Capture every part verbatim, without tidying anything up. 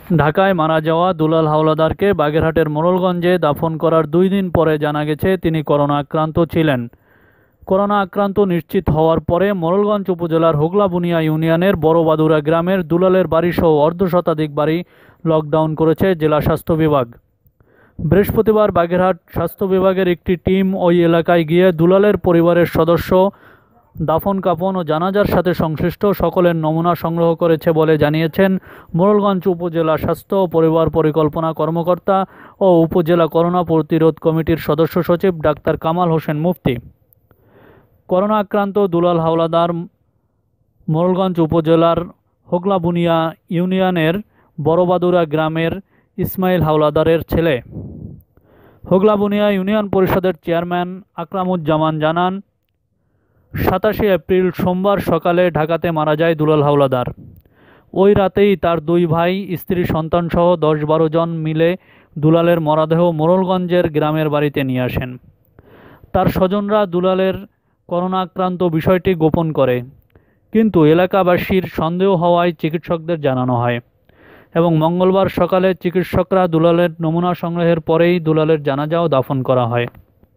ঢাকায় মারা যাওয়া দুলাল হাওলাদারকে বাগেরহাটের মোড়লগঞ্জে দাফন করার দুই দিন পরে জানা গেছে তিনি করোনা আক্রান্ত ছিলেন। করোনা আক্রান্ত নিশ্চিত হওয়ার পরে মোড়লগঞ্জ উপজেলার হোগলাবুনিয়া ইউনিয়নের বড়বাদুরা গ্রামের দুলালের বাড়িসহ অর্ধশতাধিক বাড়ি লকডাউন করেছে জেলা স্বাস্থ্য বিভাগ। বৃহস্পতিবার বাগেরহাট স্বাস্থ্য বিভাগের একটি টিম ওই এলাকায় গিয়ে দুলালের পরিবারের সদস্য, দাফন কাফন ও জানাজার সাথে সংশ্লিষ্ট সকলের নমুনা সংগ্রহ করেছে বলে জানিয়েছেন মোড়লগঞ্জ উপজেলা স্বাস্থ্য ও পরিবার পরিকল্পনা কর্মকর্তা ও উপজেলা করোনা প্রতিরোধ কমিটির সদস্য সচিব ডাক্তার কামাল হোসেন মুফতি। করোনা আক্রান্ত দুলাল হাওলাদার মোড়লগঞ্জ উপজেলার হোগলাবুনিয়া ইউনিয়নের বড়বাদুরা গ্রামের ইসমাইল হাওলাদারের ছেলে। হোগলাবুনিয়া ইউনিয়ন পরিষদের চেয়ারম্যান আকরামুজ্জামান জানান, সাতাশে এপ্রিল সোমবার সকালে ঢাকাতে মারা যায় দুলাল হাওলাদার। ওই রাতেই তার দুই ভাই, স্ত্রী, সন্তানসহ দশ বারো জন মিলে দুলালের মরদেহ মোড়লগঞ্জের গ্রামের বাড়িতে নিয়ে আসেন। তার স্বজনরা দুলালের করোনা আক্রান্ত বিষয়টি গোপন করে, কিন্তু এলাকাবাসীর সন্দেহ হওয়ায় চিকিৎসকদের জানানো হয় এবং মঙ্গলবার সকালে চিকিৎসকরা দুলালের নমুনা সংগ্রহের পরেই দুলালের জানাজাও দাফন করা হয়।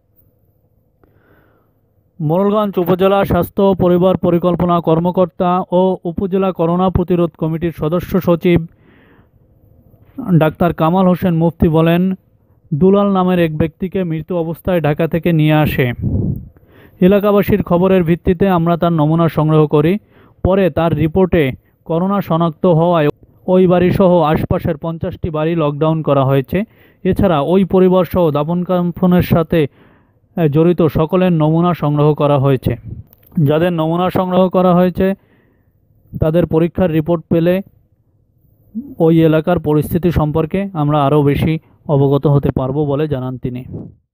মোড়লগঞ্জ উপজেলা স্বাস্থ্য ও পরিবার পরিকল্পনা কর্মকর্তা ও উপজেলা করোনা প্রতিরোধ কমিটির সদস্য সচিব ডাক্তার কামাল হোসেন মুফতি বলেন, দুলাল নামের এক ব্যক্তিকে মৃত অবস্থায় ঢাকা থেকে নিয়ে আসে। এলাকাবাসীর খবরের ভিত্তিতে আমরা তার নমুনা সংগ্রহ করি। পরে তার রিপোর্টে করোনা শনাক্ত হওয়ায় ওই বাড়িসহ আশপাশের পঞ্চাশটি বাড়ি লকডাউন করা হয়েছে। এছাড়া ওই পরিবারসহ দাফন কাফনের সাথে জড়িত সকলের নমুনা সংগ্রহ করা হয়েছে। যাদের নমুনা সংগ্রহ করা হয়েছে তাদের পরীক্ষার রিপোর্ট পেলে ওই এলাকার পরিস্থিতি সম্পর্কে আমরা আরও বেশি অবগত হতে পারব বলে জানান তিনি।